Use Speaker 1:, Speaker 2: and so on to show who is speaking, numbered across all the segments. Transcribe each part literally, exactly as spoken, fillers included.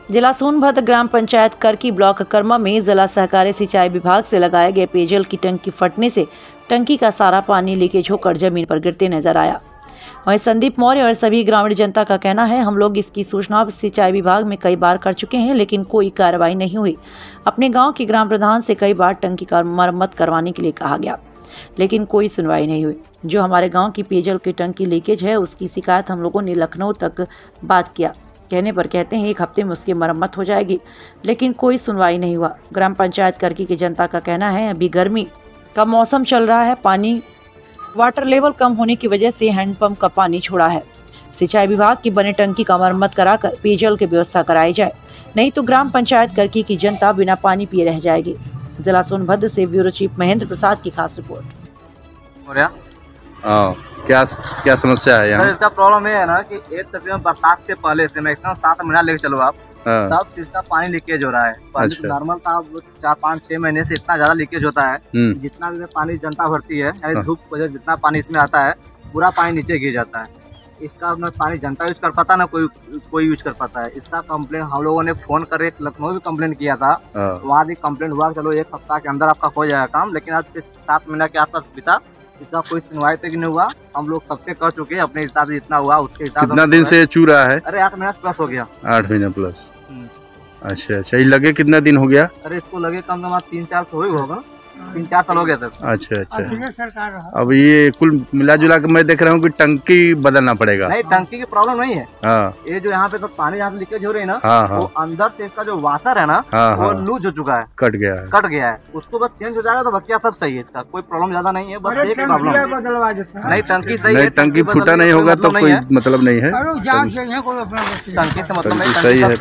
Speaker 1: जिला सोनभद्र ग्राम पंचायत करकी ब्लॉक कर्मा में जिला सहकारी सिंचाई विभाग से लगाए गए पेयजल की टंकी फटने से टंकी का सारा पानी लीकेज होकर जमीन पर गिरते नजर आया। वहीं संदीप मौर्य और सभी ग्रामीण जनता का कहना है, हम लोग इसकी सूचना सिंचाई विभाग में कई बार कर चुके हैं, लेकिन कोई कार्रवाई नहीं हुई। अपने गांव के ग्राम प्रधान से कई बार टंकी का मरम्मत करवाने के लिए कहा गया, लेकिन कोई सुनवाई नहीं हुई। जो हमारे गांव की पेयजल की टंकी लीकेज है, उसकी शिकायत हम लोगों ने लखनऊ तक बात किया। कहने पर कहते हैं एक हफ्ते में उसकी मरम्मत हो जाएगी, लेकिन कोई सुनवाई नहीं हुआ। ग्राम पंचायत करकी की जनता का कहना है, अभी गर्मी का मौसम चल रहा है, पानी वाटर लेवल कम होने की वजह से हैंडपंप का पानी छोड़ा है। सिंचाई विभाग की बने टंकी का मरम्मत कराकर पेयजल की व्यवस्था कराई जाए, नहीं तो ग्राम पंचायत करकी की जनता बिना पानी पिए रह जाएगी। जिला सोनभद्र से ब्यूरो चीफ महेंद्र प्रसाद की खास रिपोर्ट।
Speaker 2: आ, क्या क्या समस्या है यहाँ?
Speaker 3: इसका प्रॉब्लम ये है ना कि एक तकरीबन बरसात से पहले से मैक्सिमम सात महीना लेके चलो आप, तब इसका पानी लीकेज हो रहा है। पानी तो नॉर्मल था, चार पाँच छह महीने से इतना ज्यादा लीकेज होता है। जितना भी पानी जनता भरती है, यानी धूप वजह जितना पानी इसमें आता है, पूरा पानी नीचे गिर जाता है। इसका ना पानी जनता यूज कर पाता ना कोई कोई यूज कर पाता है। इसका कंप्लेन हम लोगों ने फोन कर लखनऊ भी कंप्लेन किया था, वहाँ भी कंप्लेन हुआ। चलो एक हफ्ता के अंदर आपका हो जाएगा काम, लेकिन आज से सात महीना के आसपास बीता, इसका कोई सुनवाई तक नहीं हुआ। हम लोग सबसे कर चुके हैं, अपने हिसाब से जितना हुआ उसके हिसाब से।
Speaker 2: कितना दिन से चू रहा है?
Speaker 3: अरे आठ महीना प्लस हो गया।
Speaker 2: आठ महीना प्लस। अच्छा अच्छा, ये लगे कितना दिन हो गया?
Speaker 3: अरे इसको लगे कम से कम तीन चार तो हो होगा, तीन चार साल हो गया था।
Speaker 2: अच्छा अच्छा, अब ये कुल मिला जुला के मैं देख रहा हूँ कि टंकी बदलना पड़ेगा।
Speaker 3: नहीं, टंकी की प्रॉब्लम नहीं है।
Speaker 2: हाँ।
Speaker 3: ये जो यहाँ पे तो पानी यहाँ से लीकेज हो रही है ना,
Speaker 2: हाँ, हाँ।
Speaker 3: वो अंदर से इसका जो वाटर है ना,
Speaker 2: हाँ,
Speaker 3: वो
Speaker 2: हाँ।
Speaker 3: लूज हो चुका है,
Speaker 2: कट गया है
Speaker 3: कट गया है। उसको बस चेंज हो जाएगा तो बाकी सब सही है। इसका कोई प्रॉब्लम ज्यादा नहीं है, बस एक प्रॉब्लम नहीं, टंकी सही है।
Speaker 2: टंकी फूटा नहीं होगा तो कोई मतलब नहीं है,
Speaker 3: टंकी से मतलब
Speaker 2: सही है।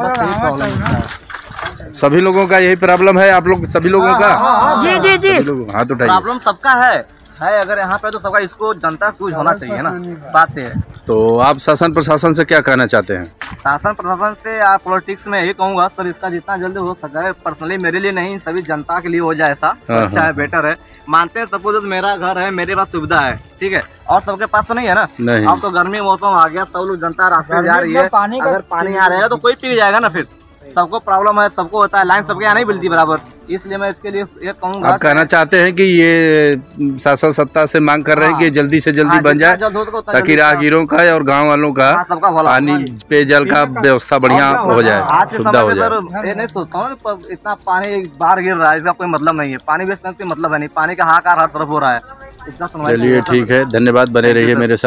Speaker 2: सभी लोगों का यही प्रॉब्लम है? आप लोग सभी लोगों का?
Speaker 1: जी जी जी,
Speaker 3: हाथ उठाइए। प्रॉब्लम सबका है है अगर यहाँ पे तो सबका, इसको जनता कुछ होना चाहिए ना, बात है।
Speaker 2: तो आप शासन प्रशासन से क्या कहना चाहते हैं?
Speaker 3: शासन प्रशासन से आप पॉलिटिक्स में यही कहूँगा, सर इसका जितना जल्दी हो सका है, पर्सनली मेरे लिए नहीं, सभी जनता के लिए हो जाए ऐसा, अच्छा है, बेटर है। मानते हैं सपोज मेरा घर है, मेरे पास सुविधा है, ठीक है, और सबके पास तो नहीं है ना। नहीं। अब तो गर्मी मौसम आ गया, सब लोग जनता रास्ते जा रही है, अगर पानी आ रहेगा तो कोई पी जाएगा ना। फिर सबको प्रॉब्लम है, सबको होता है, लाइन सबके यहाँ नहीं मिलती बराबर, इसलिए मैं इसके लिए ये कहूँगा।
Speaker 2: आप कहना चाहते हैं कि ये शासन सत्ता से मांग कर रहे हैं कि जल्दी से जल्दी बन जाए, ताकि राहगीरों का और गांव वालों का पानी पेयजल का व्यवस्था बढ़िया हो जाए,
Speaker 3: आज के समय में सर ये नहीं सोचता हूँ इतना पानी बाहर गिर रहा है, इसका कोई मतलब नहीं है। पानी वेस्ट करने का मतलब है नहीं, पानी का हाहाकार हर तरफ हो रहा है। इतना सुनवाई।
Speaker 2: चलिए ठीक है, धन्यवाद, बने रहिए मेरे साथ।